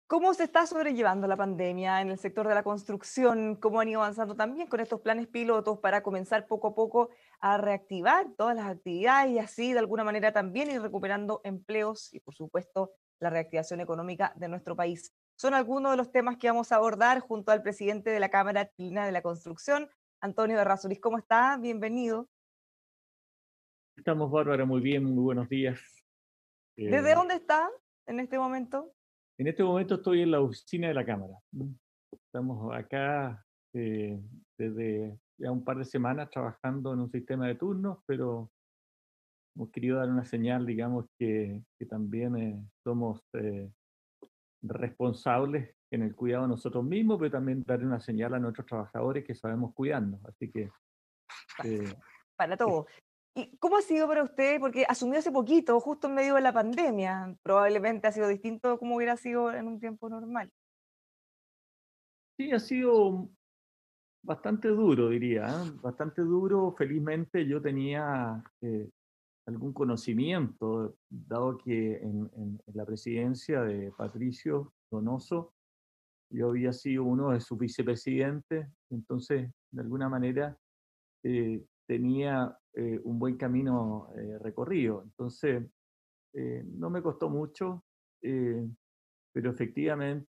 ¿Cómo se está sobrellevando la pandemia en el sector de la construcción? ¿Cómo han ido avanzando también con estos planes pilotos para comenzar poco a poco a reactivar todas las actividades y así de alguna manera también ir recuperando empleos y por supuesto la reactivación económica de nuestro país? Son algunos de los temas que vamos a abordar junto al presidente de la Cámara Chilena de la Construcción, Antonio Errázuriz. ¿Cómo está? Bienvenido. Estamos, Bárbara, muy bien, muy buenos días. ¿Desde Eh, dónde está en este momento? en este momento estoy en la oficina de la Cámara. Estamos acá desde ya un par de semanas trabajando en un sistema de turnos, pero hemos querido dar una señal, digamos, que también somos responsables en el cuidado de nosotros mismos, pero también dar una señal a nuestros trabajadores que sabemos cuidarnos. Así que eh, Para es- todo. ¿Y cómo ha sido para usted? Porque asumió hace poquito, justo en medio de la pandemia. Probablemente ha sido distinto como hubiera sido en un tiempo normal. sí, ha sido bastante duro, diría, ¿eh? Bastante duro. Felizmente yo tenía algún conocimiento, dado que en la presidencia de Patricio Donoso yo había sido uno de sus vicepresidentes, entonces de alguna manera tenía un buen camino recorrido. Entonces no me costó mucho, eh, pero efectivamente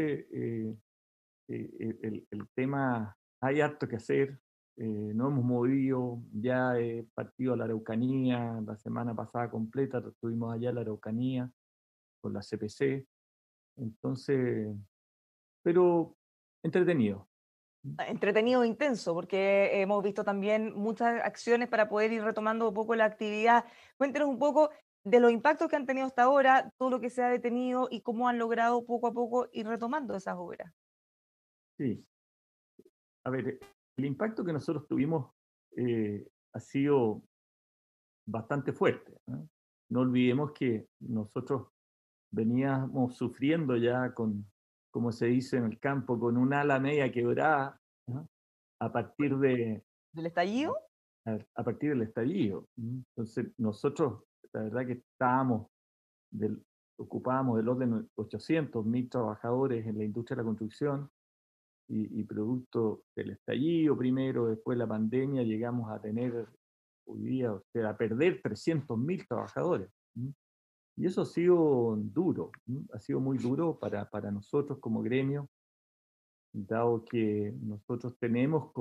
el tema, hay harto que hacer. Nos hemos movido, ya he partido a la Araucanía, la semana pasada completa estuvimos allá en la Araucanía con la CPC, entonces, pero entretenido. Entretenido e intenso, porque hemos visto también muchas acciones para poder ir retomando un poco la actividad. Cuéntenos un poco de los impactos que han tenido hasta ahora, todo lo que se ha detenido y cómo han logrado poco a poco ir retomando esas obras. Sí, a ver, el impacto que nosotros tuvimos ha sido bastante fuerte, ¿no? No olvidemos que nosotros veníamos sufriendo ya con, como se dice en el campo, con un ala media quebrada, ¿no? A partir de, ¿Del estallido? a partir del estallido. Entonces, nosotros, la verdad que estábamos, del, ocupábamos del orden de 800.000 trabajadores en la industria de la construcción y producto del estallido primero, después la pandemia, llegamos a tener hoy día, o sea, a perder 300.000 trabajadores. Y eso ha sido duro, ha sido muy duro para nosotros como gremio, dado que nosotros tenemos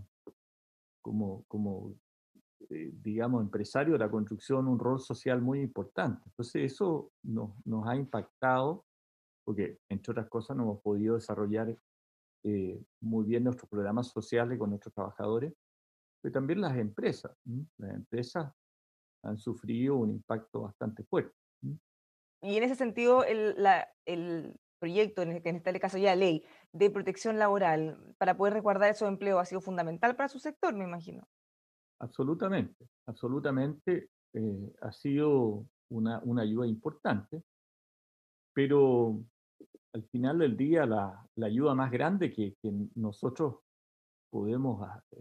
como digamos, empresario de la construcción un rol social muy importante. Entonces eso nos ha impactado porque, entre otras cosas, no hemos podido desarrollar muy bien nuestros programas sociales con nuestros trabajadores, pero también las empresas. Las empresas han sufrido un impacto bastante fuerte. ¿M? Y en ese sentido, el proyecto, en este caso ya ley, de protección laboral, para poder resguardar esos empleos ha sido fundamental para su sector, me imagino. Absolutamente, absolutamente, ha sido una ayuda importante, pero al final del día la ayuda más grande que nosotros podemos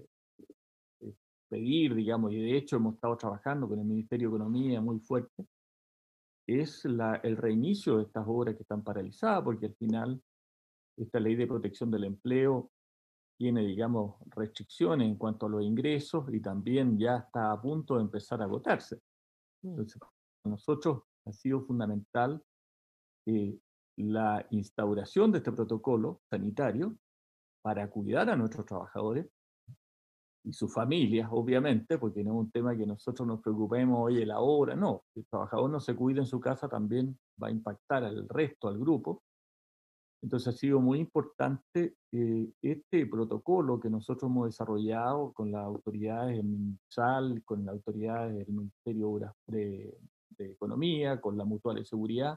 eh, pedir, digamos, y de hecho hemos estado trabajando con el Ministerio de Economía muy fuerte, es el reinicio de estas obras que están paralizadas, porque al final esta ley de protección del empleo tiene, digamos, restricciones en cuanto a los ingresos y también ya está a punto de empezar a agotarse. Mm. Entonces, para nosotros ha sido fundamental eh, la instauración de este protocolo sanitario para cuidar a nuestros trabajadores y sus familias, obviamente, porque no es un tema que nosotros nos preocupemos, oye, la obra, no. Si el trabajador no se cuida en su casa, también va a impactar al resto, al grupo. Entonces ha sido muy importante este protocolo que nosotros hemos desarrollado con las autoridades del MinSal, con las autoridades del Ministerio de Obras de Economía, con la Mutual de Seguridad,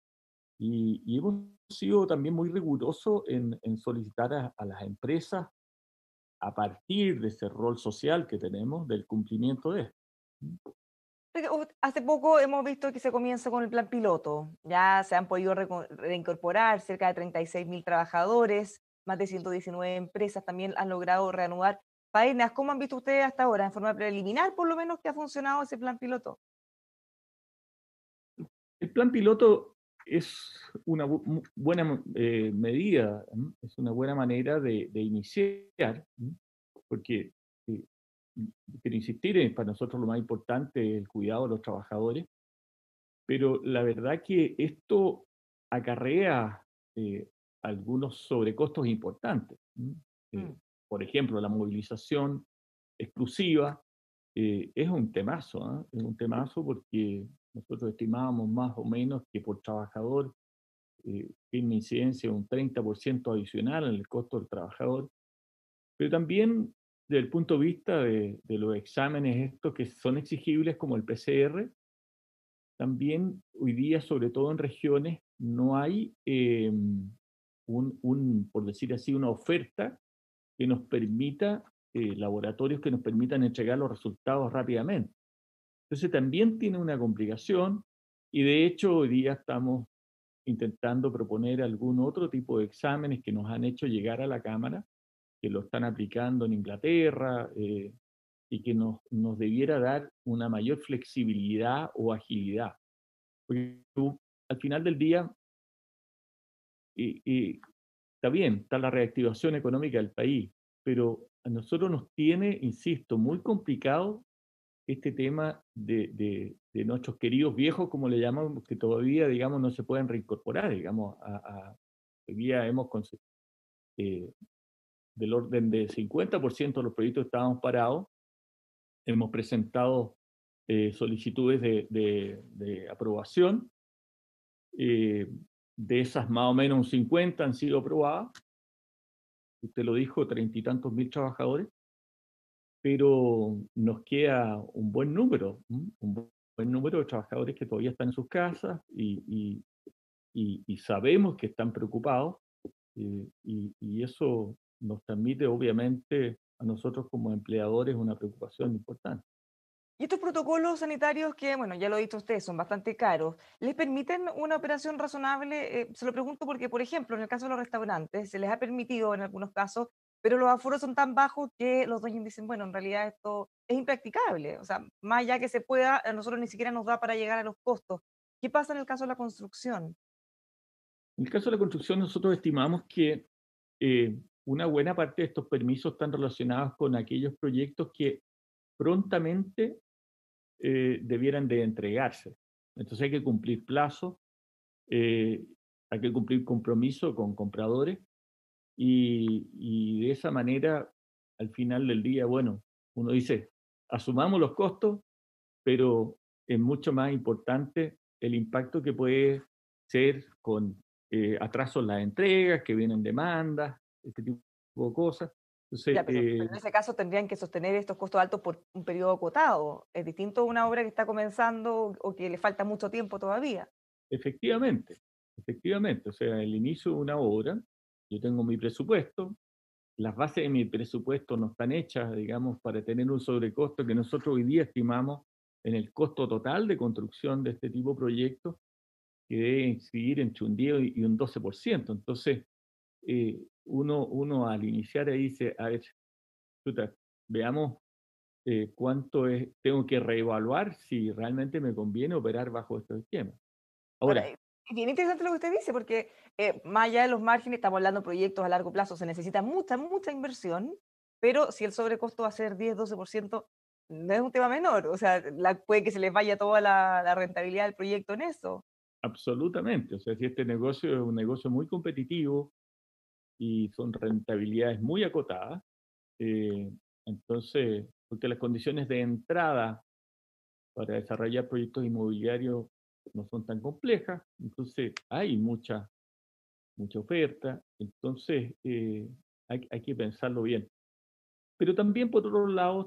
y hemos sido también muy rigurosos en solicitar a las empresas, a partir de ese rol social que tenemos, del cumplimiento de esto. Porque, hace poco hemos visto que se comienza con el plan piloto. Ya se han podido reincorporar cerca de 36.000 trabajadores, más de 119 empresas también han logrado reanudar faenas. ¿Cómo han visto ustedes hasta ahora, en forma preliminar, por lo menos, que ha funcionado ese plan piloto? El plan piloto es una buena medida, es una buena manera de iniciar, porque eh, quiero insistir, para nosotros lo más importante es el cuidado de los trabajadores, pero la verdad que esto acarrea eh, algunos sobrecostos importantes. Eh, Mm, por ejemplo, la movilización exclusiva es un temazo, ¿ah? Es un temazo porque nosotros estimábamos más o menos que por trabajador tiene una incidencia de un 30% adicional en el costo del trabajador, pero también desde el punto de vista de los exámenes estos que son exigibles como el PCR, también hoy día, sobre todo en regiones, no hay por decir así, una oferta que nos permita, laboratorios que nos permitan entregar los resultados rápidamente. Entonces también tiene una complicación y de hecho hoy día estamos intentando proponer algún otro tipo de exámenes que nos han hecho llegar a la Cámara, que lo están aplicando en Inglaterra, y que nos debiera dar una mayor flexibilidad o agilidad. Porque tú, al final del día, está bien, está la reactivación económica del país, pero a nosotros nos tiene, insisto, muy complicado este tema de nuestros queridos viejos, como le llamamos, que todavía, digamos, no se pueden reincorporar, digamos, hoy día eh, del orden de 50% de los proyectos estábamos parados, hemos presentado solicitudes de aprobación, eh, de esas más o menos un 50 han sido aprobadas, usted lo dijo, 30 y tantos mil trabajadores, pero nos queda un buen número, buen número de trabajadores que todavía están en sus casas y sabemos que están preocupados, y eso nos transmite obviamente a nosotros como empleadores una preocupación importante. y estos protocolos sanitarios que, bueno, ya lo ha dicho usted, son bastante caros, ¿les permiten una operación razonable? Se lo pregunto porque, por ejemplo, en el caso de los restaurantes, se les ha permitido en algunos casos, pero los aforos son tan bajos que los dueños dicen, bueno, en realidad esto es impracticable. O sea, más allá que se pueda, a nosotros ni siquiera nos da para llegar a los costos. ¿Qué pasa en el caso de la construcción? En el caso de la construcción, nosotros estimamos que una buena parte de estos permisos están relacionados con aquellos proyectos que prontamente debieran de entregarse. Entonces hay que cumplir plazos, eh, hay que cumplir compromiso con compradores y de esa manera, al final del día, bueno, uno dice, asumamos los costos, pero es mucho más importante el impacto que puede ser con atrasos en las entregas, que vienen demandas, este tipo de cosas. Entonces, Ya, pero en ese caso tendrían que sostener estos costos altos por un periodo acotado. Es distinto a una obra que está comenzando o que le falta mucho tiempo todavía. efectivamente, efectivamente, o sea, el inicio de una obra, yo tengo mi presupuesto, las bases de mi presupuesto no están hechas, digamos, para tener un sobrecosto que nosotros hoy día estimamos en el costo total de construcción de este tipo de proyectos, que debe incidir entre un 10 y un 12%. Entonces, uno al iniciar ahí dice, a ver, chuta, veamos cuánto es, tengo que reevaluar si realmente me conviene operar bajo estos esquemas. Ahora, Ahora, es bien interesante lo que usted dice, porque más allá de los márgenes, estamos hablando de proyectos a largo plazo, se necesita mucha, mucha inversión, pero si el sobrecosto va a ser 10-12%, no es un tema menor. O sea, puede que se les vaya toda la rentabilidad del proyecto en eso. absolutamente, o sea, si este negocio es un negocio muy competitivo y son rentabilidades muy acotadas, eh, entonces, porque las condiciones de entrada para desarrollar proyectos inmobiliarios no son tan complejas, entonces hay mucha oferta, entonces hay que pensarlo bien. Pero también, por otro lado,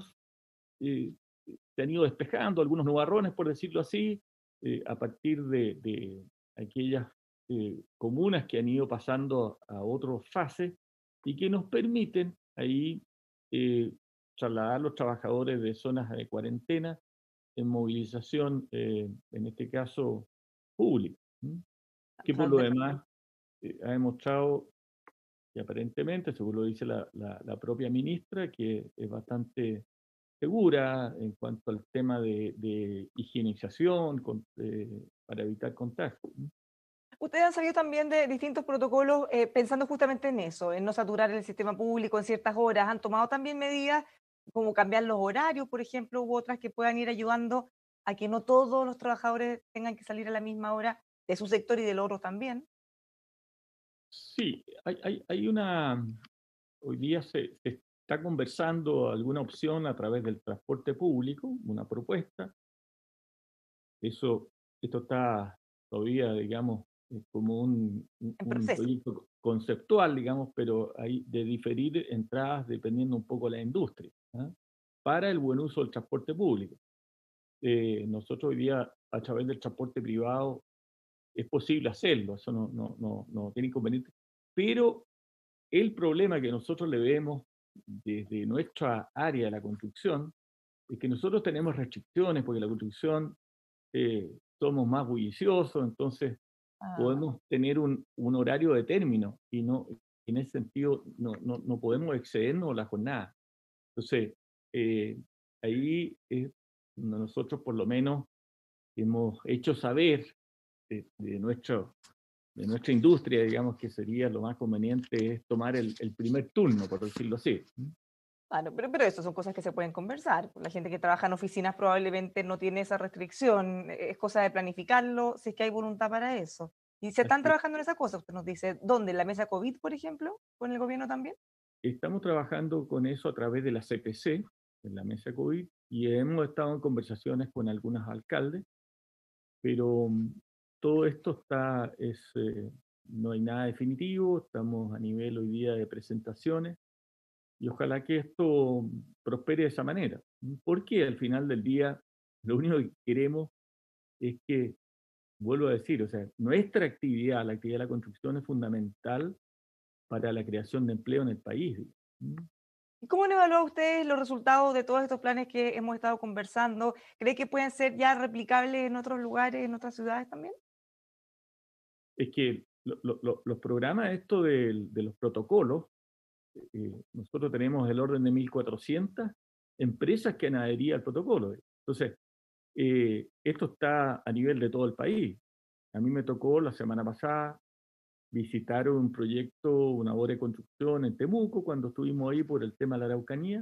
eh, se han ido despejando algunos nubarrones, por decirlo así, a partir de aquellas comunas que han ido pasando a otras fases y que nos permiten ahí eh, trasladar a los trabajadores de zonas de cuarentena en movilización, en este caso, pública, ¿m? Que O por sea, lo demás ha demostrado y aparentemente, según lo dice la propia ministra, que es bastante segura en cuanto al tema de higienización para evitar contagio. Ustedes han sabido también de distintos protocolos pensando justamente en eso, en no saturar el sistema público en ciertas horas. ¿Han tomado también medidas como cambiar los horarios, por ejemplo, u otras que puedan ir ayudando a que no todos los trabajadores tengan que salir a la misma hora de su sector y del otro también? Sí, hay una, hoy día se está conversando alguna opción a través del transporte público, una propuesta. Eso, esto está todavía, digamos, como En un proceso. proyecto conceptual, digamos, pero hay de diferir entradas dependiendo un poco de la industria, ¿ah? Para el buen uso del transporte público. Nosotros hoy día, a través del transporte privado, es posible hacerlo, eso no tiene inconveniente, pero el problema que nosotros le vemos desde nuestra área de la construcción es que nosotros tenemos restricciones porque la construcción somos más bulliciosos, entonces Ah, podemos tener un horario de término y no, en ese sentido no podemos excedernos la jornada. Entonces, eh, ahí nosotros por lo menos hemos hecho saber de de nuestra industria, digamos que sería lo más conveniente es tomar el primer turno, por decirlo así. claro, pero eso son cosas que se pueden conversar. La gente que trabaja en oficinas probablemente no tiene esa restricción. Es cosa de planificarlo si es que hay voluntad para eso. Y se están Así trabajando en esa cosa. Usted nos dice, ¿dónde? ¿En la mesa COVID, por ejemplo? ¿Con el gobierno también? estamos trabajando con eso a través de la CPC, en la mesa COVID, y hemos estado en conversaciones con algunos alcaldes, pero todo esto no hay nada definitivo, estamos a nivel hoy día de presentaciones y ojalá que esto prospere de esa manera, porque al final del día lo único que queremos es que, vuelvo a decir, o sea, nuestra actividad, la actividad de la construcción es fundamental para la creación de empleo en el país. ¿Mm? ¿Y cómo han evaluado ustedes los resultados de todos estos planes que hemos estado conversando? ¿Cree que pueden ser ya replicables en otros lugares, en otras ciudades también? Es que los programas, esto de los protocolos, nosotros tenemos el orden de 1.400 empresas que han adherido al protocolo. Entonces, esto está a nivel de todo el país. A mí me tocó la semana pasada visitar un proyecto, una obra de construcción en Temuco, cuando estuvimos ahí por el tema de la Araucanía,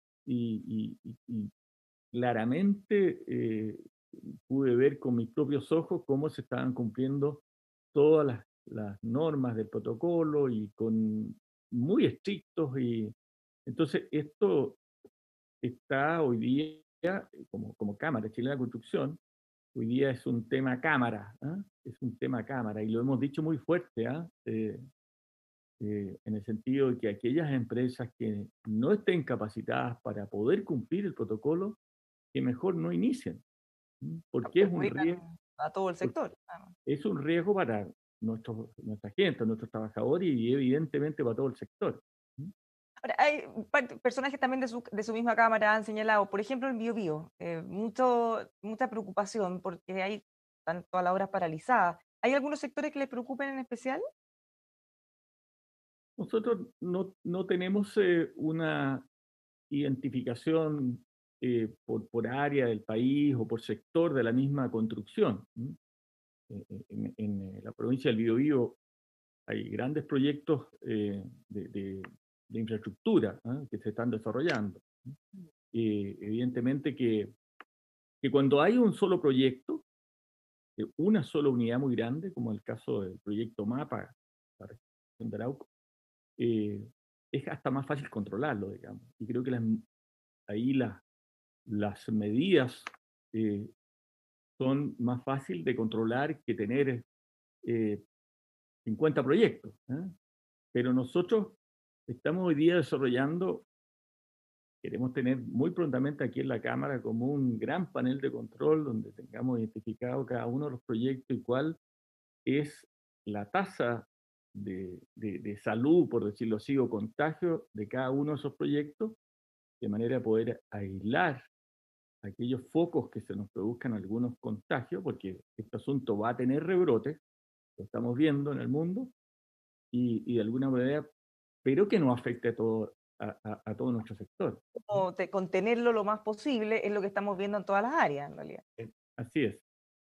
y claramente pude ver con mis propios ojos cómo se estaban cumpliendo todas las normas del protocolo y con muy estrictos. Y entonces esto está hoy día, como Cámara Chilena de Construcción, hoy día es un tema cámara, ¿ah? Es un tema cámara y lo hemos dicho muy fuerte, ¿ah? En el sentido de que aquellas empresas que no estén capacitadas para poder cumplir el protocolo, que mejor no inicien, porque Perjudican a todo el sector. es un riesgo para nuestra gente, nuestros trabajadores y evidentemente para todo el sector. ¿Mm? Ahora, hay personajes también de su misma cámara han señalado, por ejemplo, en Biobío, mucha preocupación porque hay están todas las obras paralizadas. ¿Hay algunos sectores que les preocupen en especial? Nosotros no tenemos una identificación por área del país o por sector de la misma construcción. En la provincia del Biobío hay grandes proyectos de infraestructura, ¿ah? Que se están desarrollando. Evidentemente que cuando hay un solo proyecto, una sola unidad muy grande, como el caso del proyecto MAPA, la región de Arauco, eh, es hasta más fácil controlarlo, digamos. Y creo que ahí las medidas eh, son más fácil de controlar que tener eh, 50 proyectos, ¿ah? Pero nosotros estamos hoy día desarrollando, queremos tener muy prontamente aquí en la Cámara como un gran panel de control donde tengamos identificado cada uno de los proyectos y cuál es la tasa de salud, por decirlo así, o contagio de cada uno de esos proyectos, de manera a poder aislar aquellos focos que se nos produzcan algunos contagios, porque este asunto va a tener rebrotes, lo estamos viendo en el mundo, y de alguna manera, pero que no afecte a todo nuestro sector. Como contenerlo lo más posible es lo que estamos viendo en todas las áreas, en realidad. Así es.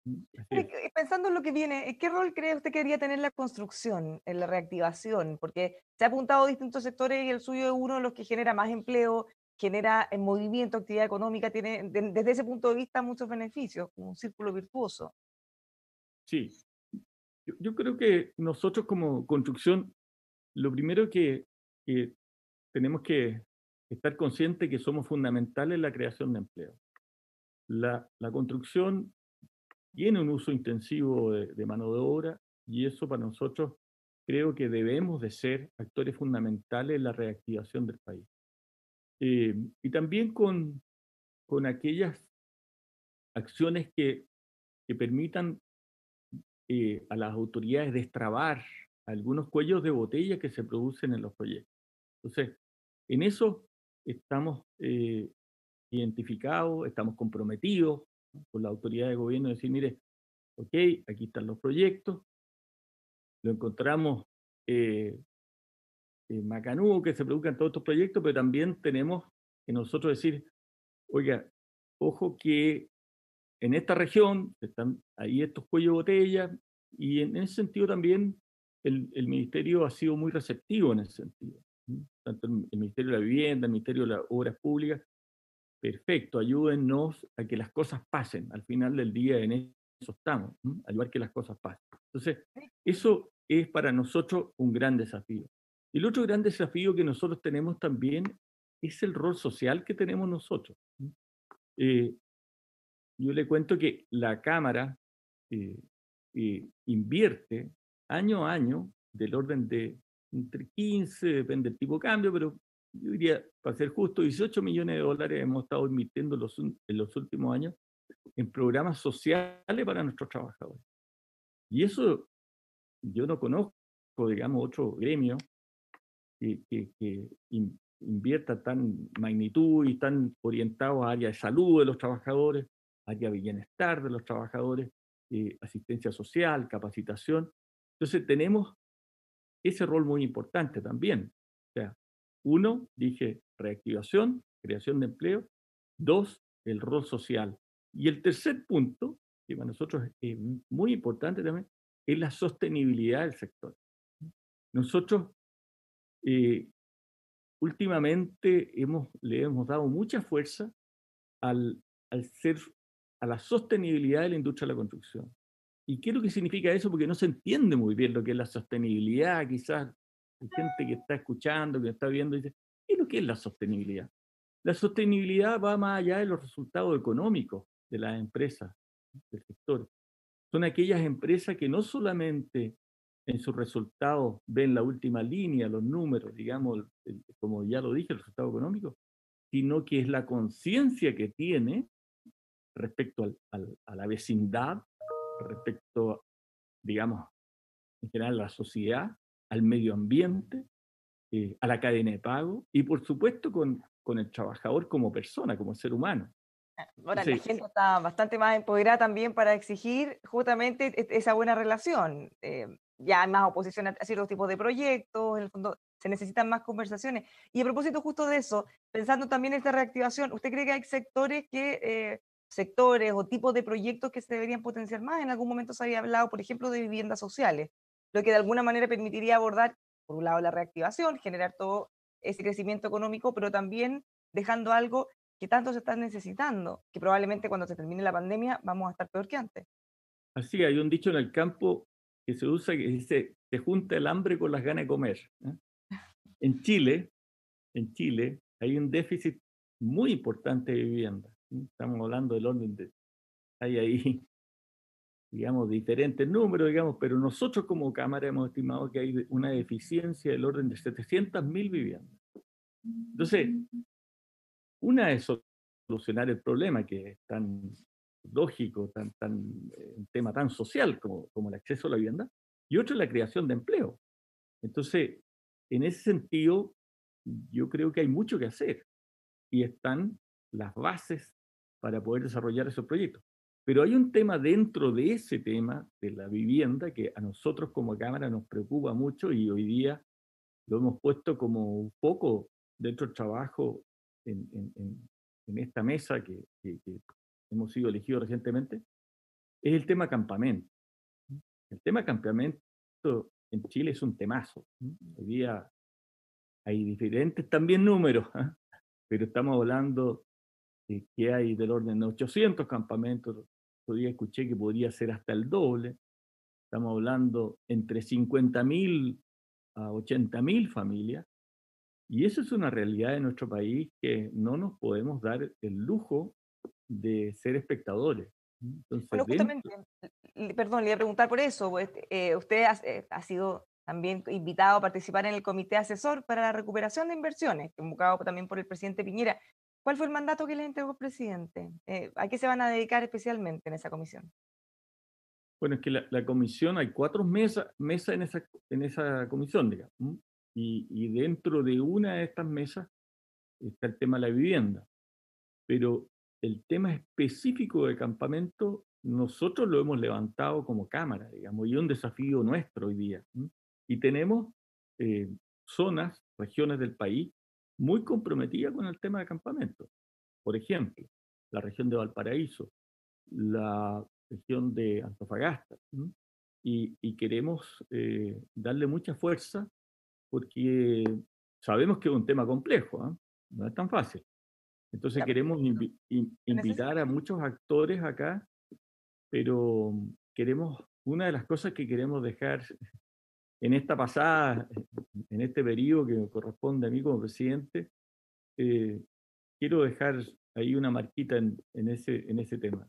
Así es. Pensando en lo que viene, ¿qué rol cree usted que debería tener la construcción en la reactivación? Porque se ha apuntado a distintos sectores y el suyo es uno de los que genera más empleo, genera movimiento, actividad económica, tiene desde ese punto de vista muchos beneficios, como un círculo virtuoso. Sí, yo creo que nosotros como construcción, lo primero que tenemos que estar conscientes que somos fundamentales en la creación de empleo. La construcción tiene un uso intensivo de mano de obra y eso para nosotros creo que debemos de ser actores fundamentales en la reactivación del país. Y también con aquellas acciones que permitan a las autoridades destrabar algunos cuellos de botella que se producen en los proyectos. Entonces, en eso estamos identificados, estamos comprometidos, ¿no?, con la autoridad de gobierno, de decir, mire, ok, aquí están los proyectos, lo encontramos macanudo que se produzcan todos estos proyectos, pero también tenemos que nosotros decir, oiga, ojo que en esta región están ahí estos cuellos de botella, y en ese sentido también el ministerio ha sido muy receptivo en ese sentido. ¿Mm? Tanto el Ministerio de la Vivienda, el Ministerio de las Obras Públicas, perfecto, ayúdennos a que las cosas pasen. Al final del día en eso estamos, ¿m? Ayudar que las cosas pasen. Entonces, eso es para nosotros un gran desafío. Y el otro gran desafío que nosotros tenemos también es el rol social que tenemos nosotros. ¿M? Eh, yo le cuento que la Cámara eh, invierte año a año del orden de entre 15, depende del tipo de cambio, pero yo diría, para ser justo, 18 millones de dólares hemos estado invirtiendo en los últimos años en programas sociales para nuestros trabajadores. Y eso yo no conozco, digamos, otro gremio que invierta tan magnitud y tan orientado a área de salud de los trabajadores, área de bienestar de los trabajadores, asistencia social, capacitación. Entonces tenemos ese rol muy importante también. O sea, uno, dije, reactivación, creación de empleo. Dos, el rol social. Y el tercer punto, que para nosotros es muy importante también, es la sostenibilidad del sector. Nosotros eh, últimamente le hemos dado mucha fuerza al, al ser, a la sostenibilidad de la industria de la construcción. ¿Y qué es lo que significa eso? Porque no se entiende muy bien lo que es la sostenibilidad. Quizás hay gente que está escuchando, que está viendo, y dice, ¿qué es lo que es la sostenibilidad? La sostenibilidad va más allá de los resultados económicos de las empresas del sector. Son aquellas empresas que no solamente en sus resultados ven la última línea, los números, digamos, como ya lo dije, el resultado económico, sino que es la conciencia que tiene respecto a la vecindad, respecto, digamos, en general a la sociedad, al medio ambiente, a la cadena de pago y por supuesto con el trabajador como persona, como ser humano. Ahora, la Entonces, gente está bastante más empoderada también para exigir justamente esa buena relación. Ya hay más oposición a ciertos tipos de proyectos, en el fondo se necesitan más conversaciones. Y a propósito justo de eso, pensando también en esta reactivación, ¿usted cree que hay sectores o tipos de proyectos que se deberían potenciar más? En algún momento se había hablado, por ejemplo, de viviendas sociales, lo que de alguna manera permitiría abordar, por un lado, la reactivación, generar todo ese crecimiento económico, pero también dejando algo que tanto se están necesitando, que probablemente cuando se termine la pandemia vamos a estar peor que antes. así hay un dicho en el campo que se usa que dice, se junta el hambre con las ganas de comer. ¿Eh? En Chile, en Chile hay un déficit muy importante de vivienda. ¿Sí? Estamos hablando del orden de, hay ahí, digamos, diferentes números, digamos, pero nosotros como Cámara hemos estimado que hay una deficiencia del orden de 700.000 viviendas. Entonces, una es solucionar el problema que es tan lógico, un tema tan social como el acceso a la vivienda, y otro es la creación de empleo. Entonces, en ese sentido, yo creo que hay mucho que hacer y están las bases para poder desarrollar esos proyectos. Pero hay un tema dentro de ese tema de la vivienda que a nosotros como Cámara nos preocupa mucho y hoy día lo hemos puesto como un foco dentro del trabajo en esta mesa que hemos sido elegidos recientemente, es el tema campamento. El tema campamento en Chile es un temazo. Hoy día hay diferentes también números, ¿ah? Pero estamos hablando de que hay del orden de 800 campamentos. Otro día escuché que podría ser hasta el doble. Estamos hablando entre 50.000 a 80.000 familias. Y eso es una realidad de nuestro país que no nos podemos dar el lujo de ser espectadores. Entonces, Bueno, justamente, perdón, le iba a preguntar por eso, pues, usted ha sido también invitado a participar en el comité asesor para la recuperación de inversiones, convocado también por el presidente Piñera. ¿Cuál fue el mandato que le entregó el presidente? ¿A qué se van a dedicar especialmente en esa comisión? bueno, es que la comisión, hay 4 mesas en esa comisión, digamos. Y dentro de una de estas mesas está el tema de la vivienda. Pero el tema específico de campamento, nosotros lo hemos levantado como Cámara, digamos, y es un desafío nuestro hoy día. Y tenemos eh, zonas, regiones del país muy comprometidas con el tema de campamento. Por ejemplo, la región de Valparaíso, la región de Antofagasta. Y queremos darle mucha fuerza porque sabemos que es un tema complejo, ¿ah? No es tan fácil. Entonces Ya, queremos perfecto. Se necesita. invitar a muchos actores acá, pero queremos, una de las cosas que queremos dejar en esta pasada, en este periodo que me corresponde a mí como presidente, eh, quiero dejar ahí una marquita en ese tema.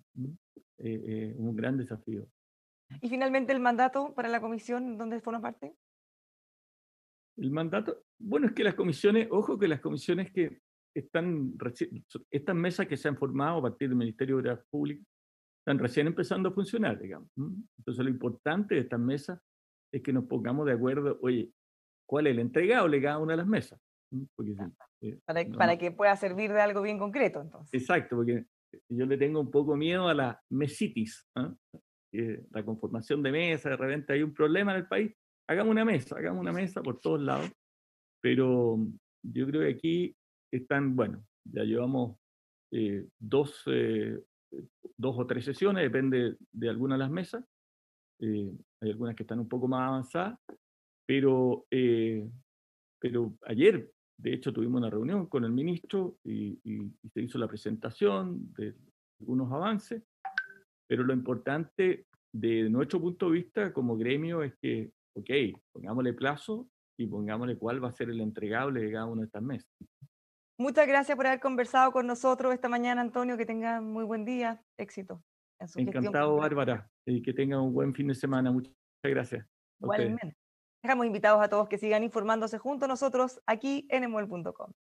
Un gran desafío. Y finalmente el mandato para la comisión, ¿dónde forma parte? El mandato, bueno, es que las comisiones, ojo que las comisiones que estas mesas que se han formado a partir del Ministerio de Obras Públicas, están recién empezando a funcionar, digamos. Entonces lo importante de estas mesas es que nos pongamos de acuerdo, oye, ¿cuál es el entregable de cada una de las mesas? Porque Ya, no, para no, que pueda servir de algo bien concreto, entonces. exacto, porque yo le tengo un poco miedo a la mesitis, ¿ah? La conformación de mesa, de repente hay un problema en el país, hagamos una mesa por todos lados, pero yo creo que aquí están, bueno, ya llevamos dos, 2 o 3 sesiones, depende de algunas de las mesas. Hay algunas que están un poco más avanzadas, pero, ayer, de hecho, tuvimos una reunión con el ministro y se hizo la presentación de algunos avances, pero lo importante de nuestro punto de vista como gremio es que, ok, pongámosle plazo y pongámosle cuál va a ser el entregable de cada una de estas mesas. Muchas gracias por haber conversado con nosotros esta mañana, Antonio. Que tenga muy buen día. Éxito en su gestión como Encantado, presidente. Bárbara, y que tengan un buen fin de semana. Muchas gracias a ustedes. Igualmente. Dejamos invitados a todos que sigan informándose junto a nosotros aquí en emuel.com.